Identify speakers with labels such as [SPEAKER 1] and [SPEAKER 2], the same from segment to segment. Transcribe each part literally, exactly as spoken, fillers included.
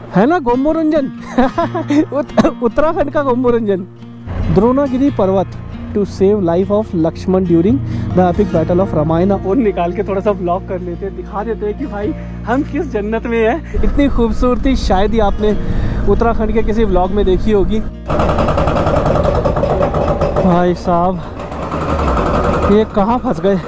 [SPEAKER 1] है ना गोम्बोरंजन। उत्तराखंड का गोम्बोरंजन। द्रोणागिरी पर्वत to save life of Lakshman during the epic battle of Ramayan. और निकाल के थोड़ा सा ब्लॉग कर लेते हैं, दिखा देते हैं कि भाई हम किस जन्नत में हैं। इतनी खूबसूरती शायद ही आपने उत्तराखंड के किसी ब्लॉग में देखी होगी। भाई साहब ये कहाँ फंस गए।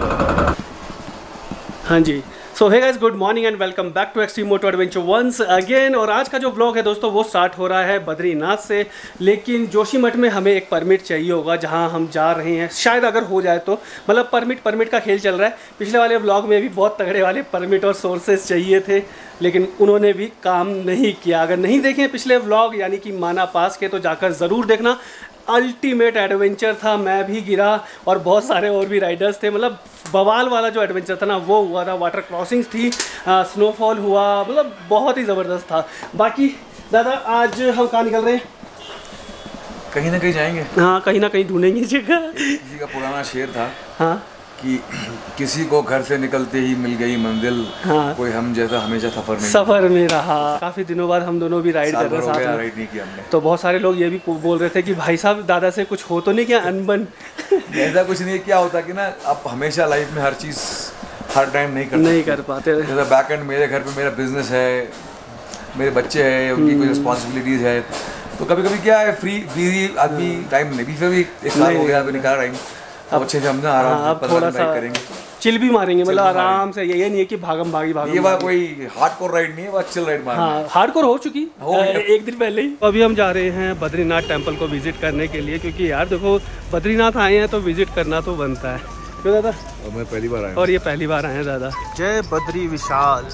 [SPEAKER 1] हाँ जी, so hey guys, good morning and welcome back to extreme moto adventure once again. और आज का जो व्लॉग है दोस्तों वो स्टार्ट हो रहा है बद्रीनाथ से, लेकिन जोशीमठ में हमें एक परमिट चाहिए होगा जहां हम जा रहे हैं, शायद अगर हो जाए तो। मतलब परमिट परमिट का खेल चल रहा है। पिछले वाले व्लॉग में भी बहुत तगड़े वाले परमिट और सोर्सेज चाहिए थे, लेकिन उन्होंने भी काम नहीं किया। अगर नहीं देखें पिछले व्लॉग यानी कि माना पास के, तो जाकर ज़रूर देखना। अल्टीमेट एडवेंचर था, मैं भी गिरा और बहुत सारे और भी राइडर्स थे। मतलब बवाल वाला जो एडवेंचर था ना वो हुआ था। वाटर क्रॉसिंग्स थी, स्नोफॉल हुआ, मतलब बहुत ही ज़बरदस्त था। बाकी दादा आज हम कहाँ निकल रहे हैं?
[SPEAKER 2] कहीं ना कहीं जाएंगे।
[SPEAKER 1] हाँ, कहीं ना कहीं ढूंढेंगे जगह।
[SPEAKER 2] किसी का पुराना शेर था, हाँ, कि किसी को घर से निकलते ही मिल गई मंजिल, हाँ, कोई हम जैसा हमेशा सफर में
[SPEAKER 1] सफर में रहा। काफी दिनों बाद हम दोनों भी राइड कर रहे हैं साथ में।
[SPEAKER 2] राइड नहीं किया हमने,
[SPEAKER 1] तो बहुत सारे लोग ये भी बोल रहे थे कि भाई साहब दादा से कुछ हो तो नहीं क्या अनबन।
[SPEAKER 2] ऐसा कुछ नहीं है। क्या होता कि ना आप हमेशा लाइफ में हर चीज़ हर टाइम नहीं कर
[SPEAKER 1] नहीं कर पाते।
[SPEAKER 2] जैसे बैक एंड मेरे घर पे मेरा बिजनेस है, मेरे बच्चे हैं, उनकी कोई रिस्पॉन्सिबिलिटीज़ है, तो कभी कभी क्या है फ्री बिजी आदमी टाइम नहीं भी। फिर भी एक साल हो गया अभी निकाल रहे हैं, अब अच्छे से हम ना आराम से थोड़ा सा करेंगे,
[SPEAKER 1] चिल भी मारेंगे। मतलब आराम से, ये नहीं है कि भागम भागी भागम।
[SPEAKER 2] ये बात कोई हार्डकोर राइड नहीं है, बात चिल राइड मारना।
[SPEAKER 1] हाँ, हार्डकोर हो चुकी हो एक दिन पहले ही। अभी हम जा रहे हैं बद्रीनाथ टेम्पल को विजिट करने के लिए, क्योंकि यार देखो बद्रीनाथ आए हैं तो विजिट करना तो बनता है। क्यों दादा?
[SPEAKER 2] और मैं पहली बार आया
[SPEAKER 1] और ये पहली बार आए हैं दादा। जय बद्री विशाल।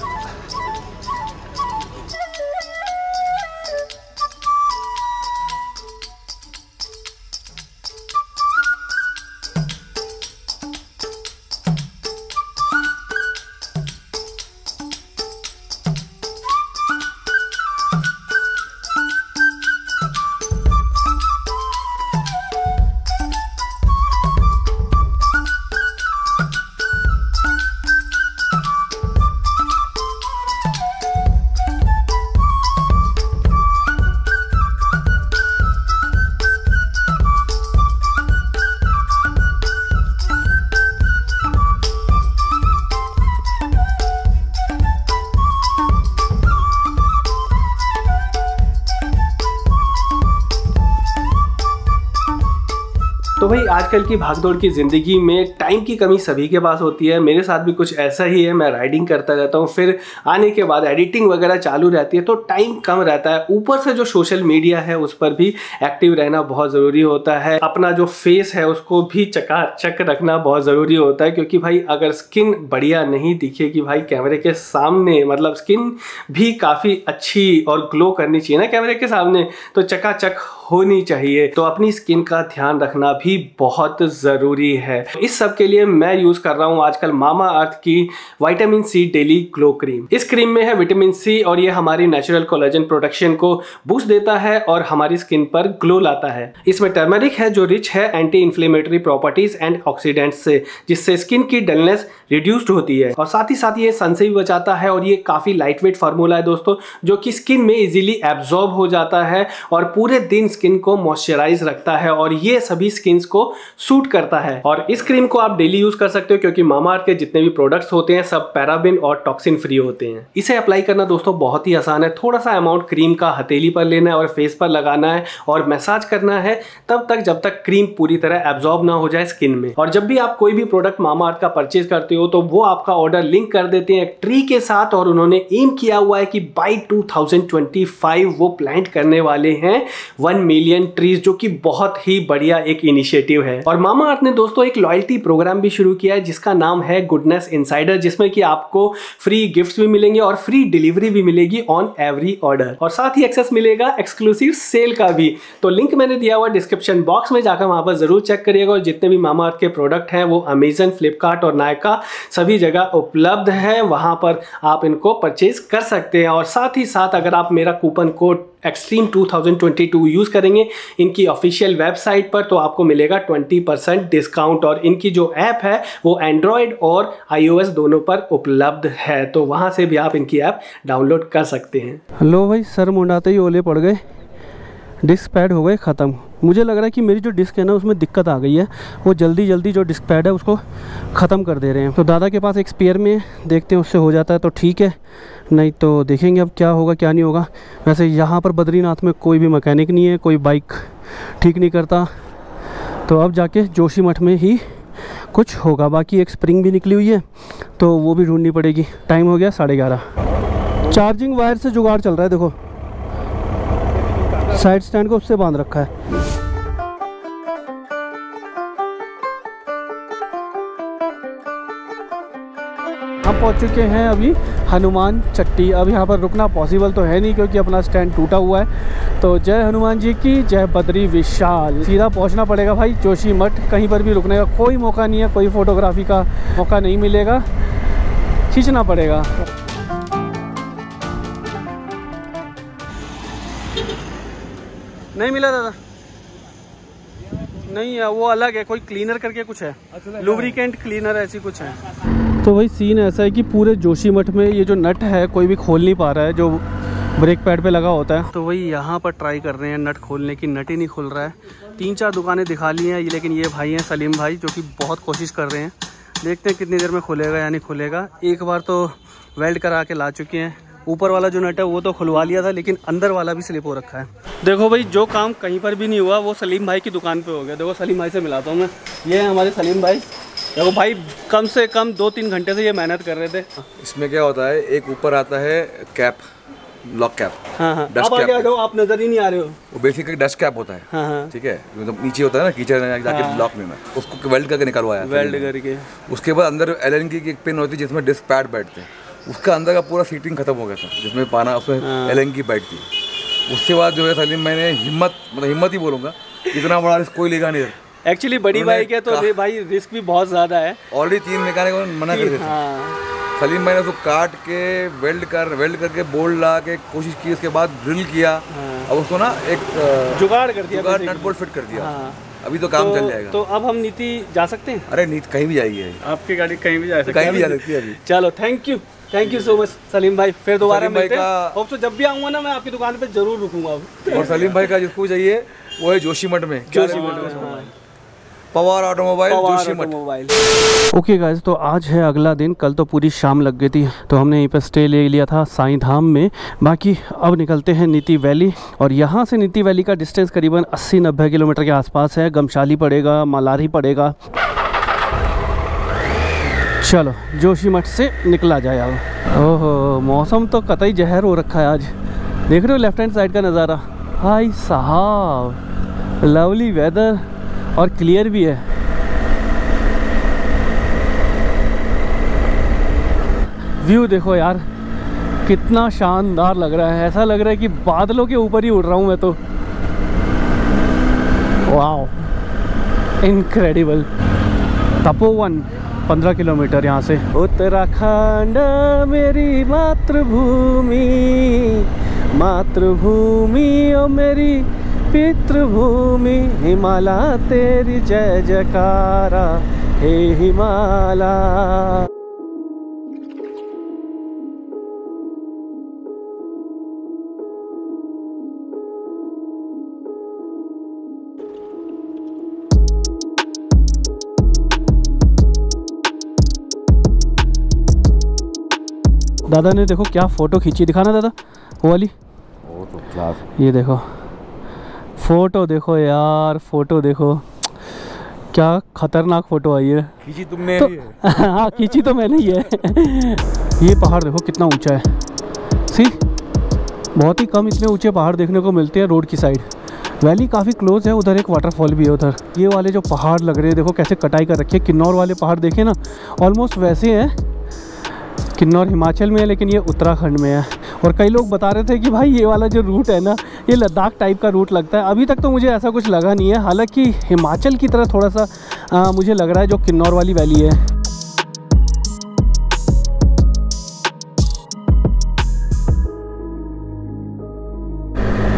[SPEAKER 1] तो भाई आजकल की भागदौड़ की ज़िंदगी में टाइम की कमी सभी के पास होती है। मेरे साथ भी कुछ ऐसा ही है। मैं राइडिंग करता रहता हूँ, फिर आने के बाद एडिटिंग वगैरह चालू रहती है, तो टाइम कम रहता है। ऊपर से जो सोशल मीडिया है उस पर भी एक्टिव रहना बहुत ज़रूरी होता है। अपना जो फेस है उसको भी चकाचक रखना बहुत ज़रूरी होता है, क्योंकि भाई अगर स्किन बढ़िया नहीं दिखेगी भाई कैमरे के सामने, मतलब स्किन भी काफ़ी अच्छी और ग्लो करनी चाहिए ना कैमरे के सामने, तो चकाचक होनी चाहिए। तो अपनी स्किन का ध्यान रखना भी बहुत ज़रूरी है। इस सब के लिए मैं यूज़ कर रहा हूँ आजकल मामा अर्थ की vitamin C daily glow cream. इस क्रीम में है विटामिन सी और ये हमारी नेचुरल कोलेजन प्रोडक्शन को बूस्ट देता है और हमारी स्किन पर ग्लो लाता है। इसमें टर्मरिक है जो रिच है anti inflammatory properties and oxidants से, जिससे स्किन की डलनेस रिड्यूस्ड होती है। और साथ ही साथ ये सन से भी बचाता है। और ये काफ़ी लाइट वेट फार्मूला है दोस्तों, जो कि स्किन में इजीली एब्जॉर्ब हो जाता है और पूरे दिन स्किन को मॉइस्चराइज रखता है, और ये सभी स्किन्स को सूट करता है। और इस क्रीम को आप डेली यूज कर सकते हो, क्योंकि मामा अर्थ के जितने भी प्रोडक्ट्स होते हैं सब पैराबिन और टॉक्सिन फ्री होते हैं। इसे अप्लाई करना दोस्तों बहुत ही आसान है। थोड़ा सा अमाउंट क्रीम का हथेली पर लेना है और फेस पर लगाना है और मसाज करना है तब तक जब तक क्रीम पूरी तरह एब्जॉर्ब ना हो जाए स्किन में। और जब भी आप कोई भी प्रोडक्ट मामा अर्थ का परचेज करते हो तो वो आपका ऑर्डर लिंक कर देते हैं एक ट्री के साथ, और उन्होंने एम किया हुआ है कि by two thousand twenty five वो प्लांट करने वाले हैं वन मिलियन ट्रीज, जो कि बहुत ही बढ़िया एक इनिशिएटिव है। और मामा अर्थ ने दोस्तों एक लॉयल्टी प्रोग्राम भी शुरू किया है जिसका नाम है गुडनेस इनसाइडर, जिसमें कि आपको फ्री गिफ्ट्स भी मिलेंगे और फ्री डिलीवरी भी मिलेगी ऑन एवरी ऑर्डर, और साथ ही एक्सेस मिलेगा एक्सक्लूसिव सेल का भी। तो लिंक मैंने दिया हुआ डिस्क्रिप्शन बॉक्स में, जाकर वहां पर जरूर चेक करिएगा। और जितने भी मामा अर्थ के प्रोडक्ट हैं वो अमेजन, फ्लिपकार्ट और नायका सभी जगह उपलब्ध है, वहां पर आप इनको परचेज कर सकते हैं। और साथ ही साथ अगर आप मेरा coupon code extreme two thousand twenty two use करेंगे इनकी ऑफिशियल वेबसाइट पर तो आपको मिलेगा ट्वेंटी परसेंट डिस्काउंट। और इनकी जो ऐप है वो एंड्रॉयड और आईओएस दोनों पर उपलब्ध है, तो वहाँ से भी आप इनकी ऐप डाउनलोड कर सकते हैं।
[SPEAKER 3] लो भाई, सर मुंडाते ही ओले पड़ गए, डिस्क पैड हो गए ख़त्म। मुझे लग रहा है कि मेरी जो डिस्क है ना उसमें दिक्कत आ गई है, वो जल्दी जल्दी जो डिस्क पैड है उसको ख़त्म कर दे रहे हैं। तो दादा के पास एक स्पेयर में देखते हैं, उससे हो जाता है तो ठीक है, नहीं तो देखेंगे अब क्या होगा क्या नहीं होगा। वैसे यहाँ पर बद्रीनाथ में कोई भी मैकेनिक नहीं है, कोई बाइक ठीक नहीं करता, तो अब जाके जोशीमठ में ही कुछ होगा। बाकी एक स्प्रिंग भी निकली हुई है तो वो भी ढूंढनी पड़ेगी। टाइम हो गया साढ़े ग्यारह। चार्जिंग वायर से जुगाड़ चल रहा है, देखो साइड स्टैंड को उससे बांध रखा है। हम पहुंच चुके हैं अभी हनुमान चट्टी। अब यहाँ पर रुकना पॉसिबल तो है नहीं क्योंकि अपना स्टैंड टूटा हुआ है। तो जय हनुमान जी की जय, बद्री विशाल। सीधा पहुंचना पड़ेगा भाई जोशीमठ, कहीं पर भी रुकने का कोई मौका नहीं है, कोई फोटोग्राफी का मौका नहीं मिलेगा, खींचना पड़ेगा। नहीं मिला दादा, नहीं है, वो अलग है, कोई क्लीनर करके कुछ है, लुब्रिकेंट क्लीनर ऐसी कुछ है। तो वही सीन ऐसा है कि पूरे जोशीमठ में ये जो नट है कोई भी खोल नहीं पा रहा है, जो ब्रेक पैड पे लगा होता है। तो वही यहाँ पर ट्राई कर रहे हैं नट खोलने की, नट ही नहीं खुल रहा है। तीन चार दुकानें दिखा ली हैं, लेकिन ये भाई हैं सलीम भाई जो कि बहुत कोशिश कर रहे हैं। देखते हैं कितनी देर में खुलेगा या नहीं खुलेगा। एक बार तो वेल्ड करा के ला चुके हैं, ऊपर वाला जो नट है वो तो खुलवा लिया था, लेकिन अंदर वाला भी स्लिप हो रखा है। देखो भाई, जो काम कहीं पर भी नहीं हुआ वो सलीम भाई की दुकान पे हो गया। देखो सलीम भाई से मिलाता हूँ मैं, ये है हमारे सलीम भाई। देखो भाई, कम से कम दो तीन घंटे से ये मेहनत कर रहे थे।
[SPEAKER 2] इसमें क्या होता है, एक ऊपर आता है कैप, लॉक कैप।
[SPEAKER 3] हाँ हाँ,
[SPEAKER 2] डस्ट
[SPEAKER 3] आप आगे आ जाओ, आप नजर ही नहीं आ रहे हो।
[SPEAKER 2] वो बेसिकली डस्ट कैप होता है।
[SPEAKER 3] हाँ हाँ,
[SPEAKER 2] ठीक है, मतलब नीचे होता है ना, कीचड़ जाके ब्लॉक लेना, उसको वेल्ड करके निकलवाया,
[SPEAKER 3] वेल्ड करके।
[SPEAKER 2] उसके बाद अंदर एलन की एक पिन होती है जिसमें डिस्क पैड बैठते हैं, उसका अंदर का पूरा सीटिंग खत्म हो गया था, जिसमें पाना उसमें एलन की बैठती। उसके बाद जो है सलीम मैंने हिम्मत, मतलब हिम्मत ही बोलूँगा, इतना बड़ा रिस्क कोई लेगा नहीं।
[SPEAKER 3] एक्चुअली बड़ी बाइक है तो भाई रिस्क भी बहुत ज़्यादा है।
[SPEAKER 2] ऑलरेडी तीन मैकेनिक मना कर दिया।
[SPEAKER 3] हाँ।
[SPEAKER 2] सलीम मैंने उसको काट के वेल्ड कर वेल्ड करके बोल्ट ला के कोशिश की, उसके बाद ड्रिल किया। हाँ। अब उसको ना एक
[SPEAKER 3] जुगाड़ कर दिया,
[SPEAKER 2] जुगाड़ नट बोल्ट फिट कर दिया।
[SPEAKER 3] हाँ।
[SPEAKER 2] अभी तो काम
[SPEAKER 3] तो,
[SPEAKER 2] चल जाएगा।
[SPEAKER 3] तो अब हम नीति जा सकते हैं?
[SPEAKER 2] अरे नीति कहीं भी जाएगी,
[SPEAKER 3] आपकी गाड़ी कहीं भी जा सकती है,
[SPEAKER 2] कहीं भी जा सकती है अभी।
[SPEAKER 3] चलो, thank you thank you so much Salim भाई। फिर दोबारा मिलते हैं।
[SPEAKER 2] का
[SPEAKER 3] तो जब भी आऊँगा ना मैं आपकी दुकान पे जरूर रुकूंगा।
[SPEAKER 2] और सलीम भाई का जिसको चाहिए वो है जोशीमठ में,
[SPEAKER 3] जोशीमठ में
[SPEAKER 2] Pawar automobile, Joshimath.
[SPEAKER 3] Okay guys, तो आज है अगला दिन। कल तो पूरी शाम लग गई थी तो हमने यहीं पर स्टे ले लिया था साईं धाम में। बाकी अब निकलते हैं नीति वैली, और यहाँ से नीति वैली का डिस्टेंस करीबन अस्सी नब्बे किलोमीटर के आसपास है। गमशाली पड़ेगा, मलारी पड़ेगा। चलो जोशीमठ से निकला जाए अब। ओहो, मौसम तो कतई जहर हो रखा है आज। देख रहे हो लेफ्ट हैंड साइड का नज़ारा, हाय साहब, लवली वेदर और क्लियर भी है। व्यू देखो यार, कितना शानदार लग रहा है। ऐसा लग रहा है कि बादलों के ऊपर ही उड़ रहा हूँ मैं तो। Wow, incredible. तपोवन पंद्रह किलोमीटर यहाँ से। उत्तराखंड मेरी मातृभूमि, मातृभूमि ओ मेरी पितृभूमि, हिमालय तेरी जय जयकारा, हे हिमालय। दादा ने देखो क्या फ़ोटो खींची, दिखाना दादा वो वाली।
[SPEAKER 2] वो तो क्लास।
[SPEAKER 3] ये देखो फ़ोटो, देखो यार फ़ोटो देखो, क्या खतरनाक फ़ोटो आई है।
[SPEAKER 2] खींची तुमने?
[SPEAKER 3] तो, हाँ खींची तो मैंने ही है। ये पहाड़ देखो कितना ऊंचा है। सी, बहुत ही कम इतने ऊंचे पहाड़ देखने को मिलते हैं रोड की साइड। वैली काफ़ी क्लोज है, उधर एक वाटरफॉल भी है उधर। ये वाले जो पहाड़ लग रहे हैं देखो कैसे कटाई कर रखी है। किन्नौर वाले पहाड़ देखे ना, ऑलमोस्ट वैसे हैं। किन्नौर हिमाचल में है लेकिन ये उत्तराखंड में है। और कई लोग बता रहे थे कि भाई ये वाला जो रूट है ना, ये लद्दाख टाइप का रूट लगता है। अभी तक तो मुझे ऐसा कुछ लगा नहीं है, हालांकि हिमाचल की तरह थोड़ा सा आ, मुझे लग रहा है जो किन्नौर वाली वैली है।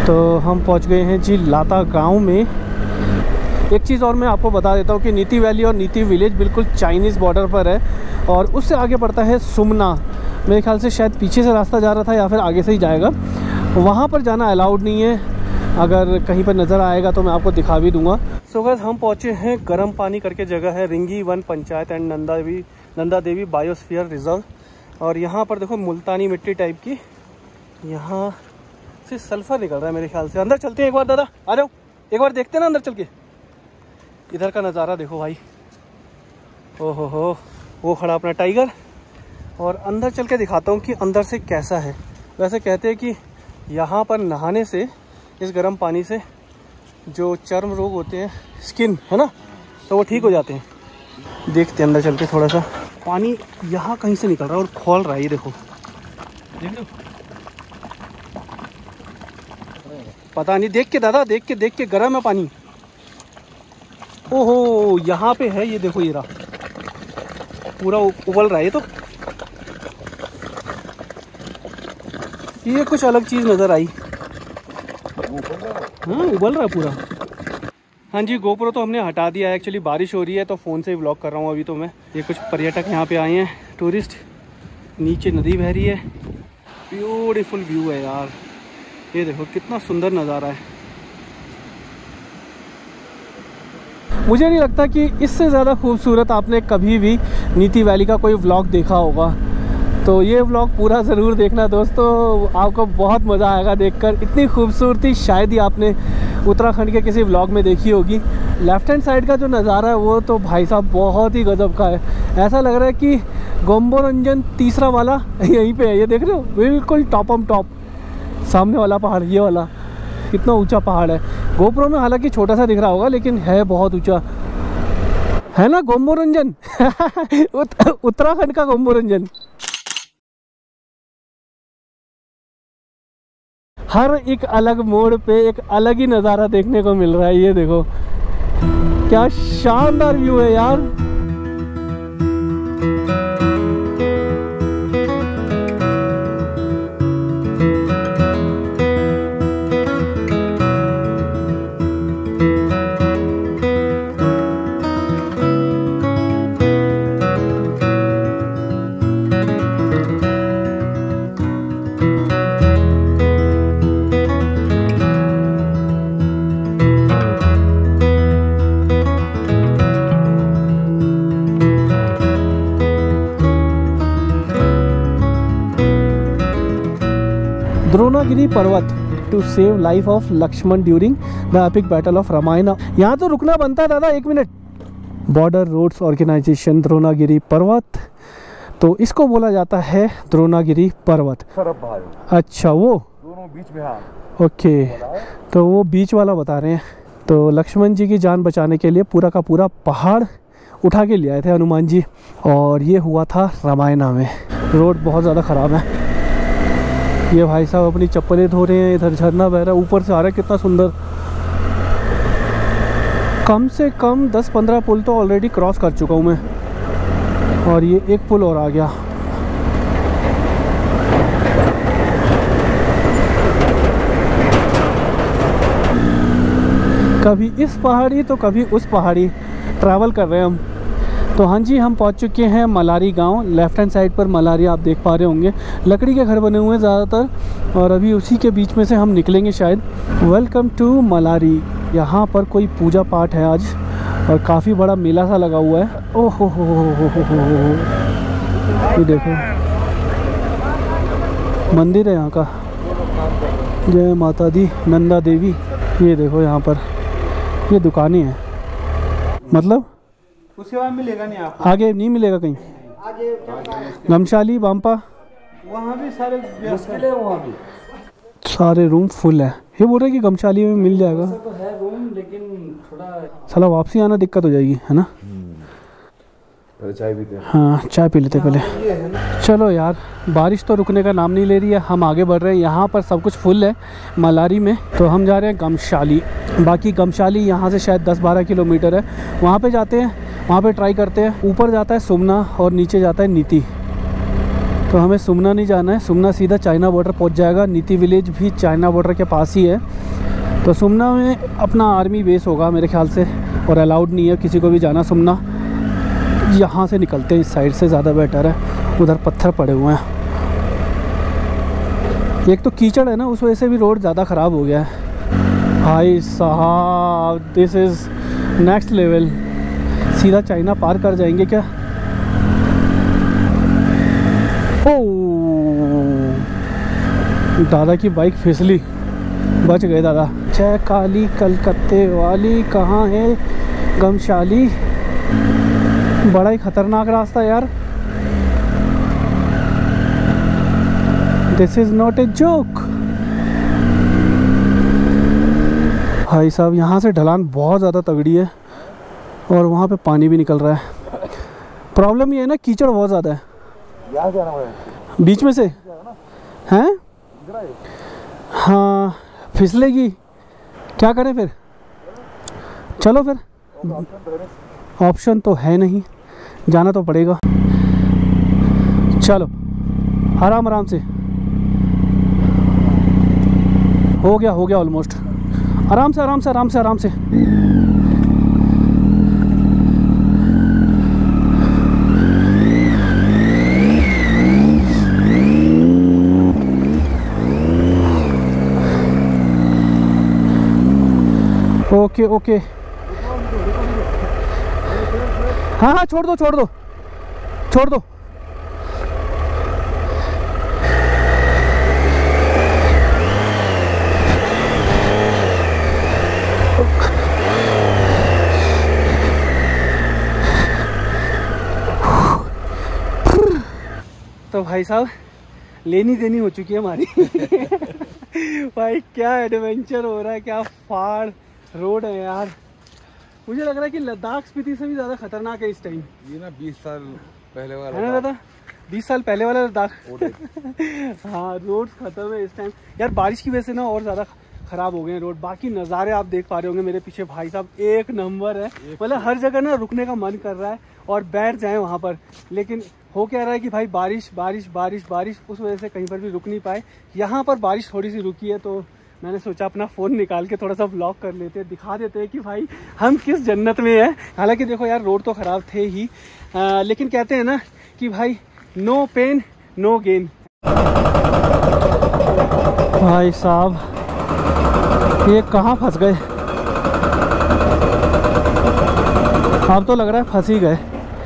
[SPEAKER 3] तो हम पहुंच गए हैं जी लाता गांव में। एक चीज़ और मैं आपको बता देता हूं कि नीति वैली और नीति विलेज बिल्कुल चाइनीज़ बॉर्डर पर है और उससे आगे पड़ता है सुमना। मेरे ख्याल से शायद पीछे से रास्ता जा रहा था या फिर आगे से ही जाएगा। वहाँ पर जाना अलाउड नहीं है, अगर कहीं पर नज़र आएगा तो मैं आपको दिखा भी दूंगा। सो गाइस हम पहुँचे हैं गर्म पानी करके जगह है, रिंगी वन panchayat and Nanda Devi Nanda Devi biosphere reserve. और यहाँ पर देखो मुल्तानी मिट्टी टाइप की, यहाँ से सल्फर निकल रहा है मेरे ख्याल से। अंदर चलते हैं एक बार, दादा आ जाओ, एक बार देखते हैं ना अंदर चल के। इधर का नज़ारा देखो भाई, ओ हो हो, वो खड़ा अपना टाइगर। और अंदर चल के दिखाता हूँ कि अंदर से कैसा है। वैसे कहते हैं कि यहाँ पर नहाने से, इस गर्म पानी से जो चर्म रोग होते हैं, स्किन है ना, तो वो ठीक हो जाते हैं। देखते हैं अंदर चल के थोड़ा सा। पानी यहाँ कहीं से निकल रहा है और खोल रहा है, ये देखो, देख लो। पता नहीं, देख के दादा, देख के देख के गर्म है पानी। ओहो, यहाँ पे है, ये देखो, ये रहा, पूरा उबल रहा है। ये तो ये कुछ अलग चीज़ नज़र आई। हाँ, उबल रहा है पूरा। हाँ जी, गोप्रो तो हमने हटा दिया है, एक्चुअली बारिश हो रही है तो फ़ोन से ही व्लॉग कर रहा हूँ अभी तो मैं। ये कुछ पर्यटक यहाँ पे आए हैं, टूरिस्ट। नीचे नदी बह रही है, ब्यूटीफुल व्यू है यार। ये देखो कितना सुंदर नज़ारा है। मुझे नहीं लगता कि इससे ज़्यादा खूबसूरत आपने कभी भी नीति वैली का कोई व्लॉग देखा होगा। तो ये व्लॉग पूरा ज़रूर देखना दोस्तों, आपको बहुत मज़ा आएगा देखकर। इतनी खूबसूरती शायद ही आपने उत्तराखंड के किसी व्लॉग में देखी होगी। लेफ्ट हैंड साइड का जो नज़ारा है वो तो भाई साहब बहुत ही गजब का है। ऐसा लग रहा है कि गोम्बोरंजन तीसरा वाला यहीं पे है। ये देख रहे हो, बिल्कुल टॉप ऑन टॉप सामने वाला पहाड़, ये वाला कितना ऊंचा पहाड़ है। गोप्रो में हालांकि छोटा सा दिख रहा होगा लेकिन है बहुत ऊंचा, है ना गोम्बोरंजन। उत्तराखंड का गोम्बोरंजन। हर एक अलग मोड़ पे एक अलग ही नज़ारा देखने को मिल रहा है। ये देखो क्या शानदार व्यू है यार। द्रोणागिरी पर्वत to save life of Lakshman during the epic battle of Ramayan. यहाँ तो रुकना बनता है दादा, एक minute. Border roads organisation Dronagiri पर्वत, तो इसको बोला जाता है द्रोणागिरी पर्वत। अच्छा, वो
[SPEAKER 2] दोनों बीच में, हाँ।
[SPEAKER 3] ओके, तो वो बीच वाला बता रहे हैं। तो लक्ष्मण जी की जान बचाने के लिए पूरा का पूरा पहाड़ उठा के ले आए थे हनुमान जी, और ये हुआ था रामायणा में। रोड बहुत ज़्यादा ख़राब है। ये भाई साहब अपनी चप्पलें धो रहे हैं, इधर झरना बह रहा है, ऊपर से आ रहा है, कितना सुंदर। कम से कम दस पंद्रह पुल तो ऑलरेडी क्रॉस कर चुका हूँ मैं, और ये एक पुल और आ गया। कभी इस पहाड़ी तो कभी उस पहाड़ी ट्रैवल कर रहे हैं हम। तो हाँ जी, हम पहुंच चुके हैं मलारी गांव। लेफ्ट हैंड साइड पर मलारी आप देख पा रहे होंगे, लकड़ी के घर बने हुए हैं ज़्यादातर, और अभी उसी के बीच में से हम निकलेंगे शायद। Welcome to Malari. यहाँ पर कोई पूजा पाठ है आज, और काफ़ी बड़ा मेला सा लगा हुआ है। ओह हो हो हो हो हो हो, ये देखो मंदिर है यहाँ का। जय माता दी नंदा देवी। ये देखो यहाँ पर ये दुकानें हैं, मतलब
[SPEAKER 1] उसके बाद मिलेगा नहीं आपको,
[SPEAKER 3] आगे नहीं मिलेगा कहीं।
[SPEAKER 1] आगे
[SPEAKER 3] गमशाली बाम्पा,
[SPEAKER 1] वहाँ भी सारे मुश्किल है, वहाँ भी
[SPEAKER 3] सारे रूम फुल है। ये बोल रहे कि गमशाली में मिल जाएगा
[SPEAKER 1] तो है रूम, लेकिन थोड़ा
[SPEAKER 3] साला वापसी आना दिक्कत हो जाएगी, है ना।
[SPEAKER 2] चाय पीते हैं।
[SPEAKER 3] हाँ, चाय पी लेते पहले। चलो यार, बारिश तो रुकने का नाम नहीं ले रही है, हम आगे बढ़ रहे हैं। यहाँ पर सब कुछ फुल है मलारी में, तो हम जा रहे हैं गमशाली। बाकी गमशाली यहाँ से शायद दस बारह किलोमीटर है, वहाँ पे जाते हैं, वहाँ पे ट्राई करते हैं। ऊपर जाता है सुमना और नीचे जाता है नीति। तो हमें सुमना नहीं जाना है, सुमना सीधा चाइना बॉर्डर पहुंच जाएगा। नीति विलेज भी चाइना बॉर्डर के पास ही है। तो सुमना में अपना आर्मी बेस होगा मेरे ख्याल से, और अलाउड नहीं है किसी को भी जाना सुमना। यहाँ से निकलते हैं, इस साइड से ज़्यादा बेटर है, उधर पत्थर पड़े हुए हैं। एक तो कीचड़ है ना, उस वजह से भी रोड ज़्यादा ख़राब हो गया है। भाई साहब दिस इज़ नेक्स्ट लेवल। सीधा चाइना पार कर जाएंगे क्या? ओ दादा की बाइक फिसली, बच गए दादा। जय काली कलकत्ते वाली, कहाँ है गमशाली? बड़ा ही खतरनाक रास्ता यार। This is not a joke. भाई साहब यहाँ से ढलान बहुत ज़्यादा तगड़ी है और वहाँ पे पानी भी निकल रहा है। प्रॉब्लम ये है ना, कीचड़ बहुत ज़्यादा है बीच में से, हैं? हाँ फिसलेगी, क्या करें फिर? चलो फिर, ऑप्शन तो है नहीं, जाना तो पड़ेगा। चलो आराम आराम से, हो गया हो गया ऑलमोस्ट। आराम से आराम से आराम से आराम से। ओके ओके, हाँ हाँ छोड़ दो छोड़ दो छोड़ दो। तो भाई साहब लेनी देनी हो चुकी है हमारी। भाई क्या एडवेंचर हो रहा है, क्या फाड़ रोड है यार। मुझे लग रहा है कि लद्दाख स्पीति से भी ज़्यादा खतरनाक है इस टाइम।
[SPEAKER 2] ये ना बीस साल पहले वाला
[SPEAKER 3] है ना दादा, बीस साल पहले वाला लद्दाख। हाँ रोड्स खत्म है इस टाइम यार, बारिश की वजह से ना और ज़्यादा ख़राब हो गए हैं रोड। बाकी नज़ारे आप देख पा रहे होंगे मेरे पीछे, भाई साहब एक नंबर है। मतलब हर जगह ना रुकने का मन कर रहा है और बैठ जाएं वहाँ पर, लेकिन हो क्या रहा है कि भाई बारिश बारिश बारिश बारिश, उस वजह से कहीं पर भी रुक नहीं पाए। यहाँ पर बारिश थोड़ी सी रुकी है तो मैंने सोचा अपना फ़ोन निकाल के थोड़ा सा व्लॉग कर लेते हैं, दिखा देते हैं कि भाई हम किस जन्नत में हैं। हालांकि देखो यार रोड तो ख़राब थे ही, आ, लेकिन कहते हैं ना कि भाई नो पेन नो गेन। भाई साहब ये कहाँ फंस गए, अब तो लग रहा है फंस ही गए।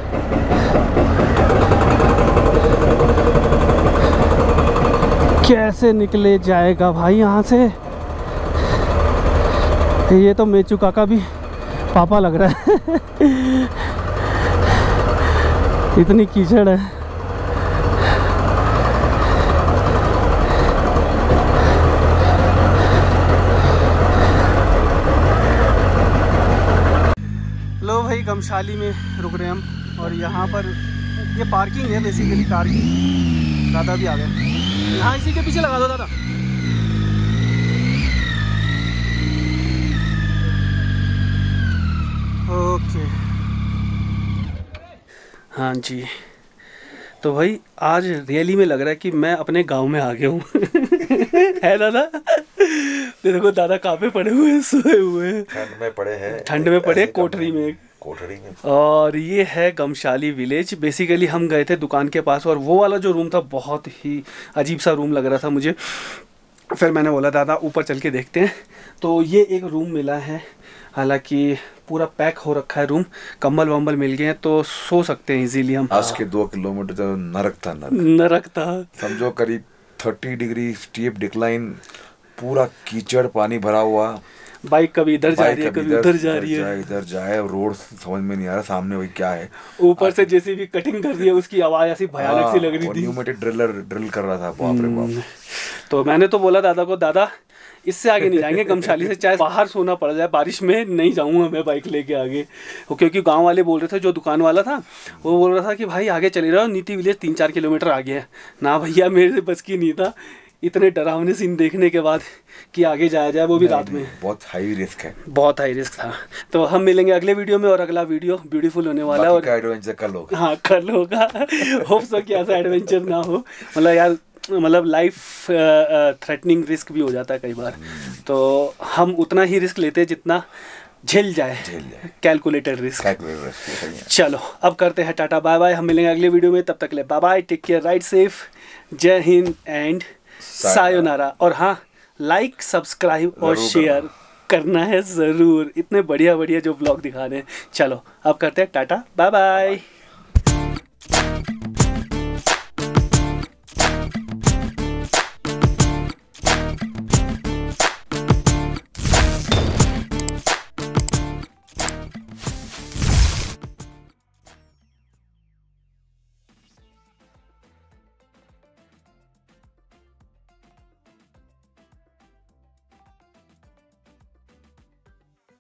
[SPEAKER 3] कैसे निकले जाएगा भाई यहाँ से? ये तो मेचू काका भी पापा लग रहा है। इतनी कीचड़ है। लो भाई गमशाली में रुक रहे हैं हम, और यहाँ पर ये पार्किंग है बेसिकली कार की। दादा भी आ गए, यहाँ इसी के पीछे लगा दो दादा। ओके हाँ जी, तो भाई आज रियली में लग रहा है कि मैं अपने गांव में आ गया हूँ। है दादा? देखो दादा कहाँ पे पड़े हुए हैं, सोए हुए हैं।
[SPEAKER 2] ठंड में पड़े हैं,
[SPEAKER 3] ठंड में पड़े कोठरी में
[SPEAKER 2] कोठरी में।
[SPEAKER 3] और ये है गमशाली विलेज। बेसिकली हम गए थे दुकान के पास, और वो वाला जो रूम था बहुत ही अजीब सा रूम लग रहा था मुझे। फिर मैंने बोला दादा ऊपर चल के देखते हैं। तो ये एक रूम मिला है, हालांकि पूरा पैक हो रखा है रूम, कंबल वम्बल मिल गए हैं तो सो सकते हैं इजीली हम।
[SPEAKER 2] आज के दो किलोमीटर तो नरक था, नरक
[SPEAKER 3] नरक था
[SPEAKER 2] समझो। करीब थर्टी डिग्री स्टीप डिक्लाइन, पूरा कीचड़, पानी भरा हुआ।
[SPEAKER 3] बाइक कभी इधर जा रही है कभी उधर जा रही है,
[SPEAKER 2] इधर जाए, रोड समझ में नहीं आ रहा सामने वही क्या है।
[SPEAKER 3] ऊपर से जैसे भी कटिंग कर रही है उसकी आवाज ऐसी भयानक सी लग रही थी।
[SPEAKER 2] न्यूमेटिक ड्रिलर ड्रिल कर रहा था, बाप रे बाप।
[SPEAKER 3] तो मैंने तो बोला दादा को, दादा इससे आगे नहीं जाएंगे गमशाली से, चाहे बाहर सोना पड़ जाए बारिश में, नहीं जाऊंगा मैं बाइक लेके आगे। क्योंकि गांव वाले बोल रहे थे, जो दुकान वाला था वो बोल रहा था कि भाई आगे चले रहो, नीति विलेज तीन चार किलोमीटर आगे है ना। भैया मेरे से बस की नहीं था, इतने डरावने सीन देखने के बाद कि आगे जाया जाए, वो भी रात में।
[SPEAKER 2] बहुत हाई रिस्क है,
[SPEAKER 3] बहुत हाई रिस्क था। तो हम मिलेंगे अगले वीडियो में, और अगला वीडियो ब्यूटीफुल होने वाला है। और
[SPEAKER 2] एडवेंचर कल होगा।
[SPEAKER 3] हाँ कल होगा। होप सो कि ऐसा एडवेंचर ना हो, मतलब यार मतलब लाइफ थ्रेटनिंग रिस्क भी हो जाता है कई बार, तो हम उतना ही रिस्क लेते हैं जितना झेल जाए, कैलकुलेटेड रिस्क। चलो अब करते हैं टाटा बाय बाय, हम मिलेंगे अगले वीडियो में, तब तक ले bye bye, take care, ride safe, Jai Hind and sayonara. और हाँ, लाइक सब्सक्राइब और शेयर करना है ज़रूर, इतने बढ़िया बढ़िया जो ब्लॉग दिखा रहे हैं। चलो अब करते हैं टाटा बाय बाय।